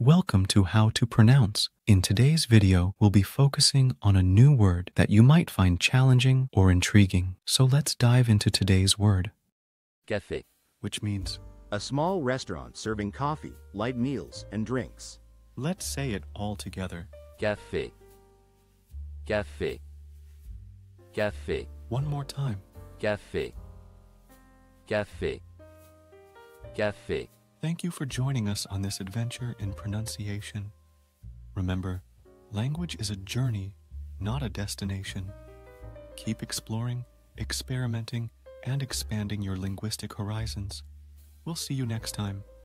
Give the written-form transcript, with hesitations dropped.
Welcome to How to Pronounce. In today's video, we'll be focusing on a new word that you might find challenging or intriguing. So let's dive into today's word. Café. Which means, a small restaurant serving coffee, light meals, and drinks. let's say it all together. Café. Café. Café. One more time. Café. Café. Café. Thank you for joining us on this adventure in pronunciation. Remember, language is a journey, not a destination. Keep exploring, experimenting, and expanding your linguistic horizons. We'll see you next time.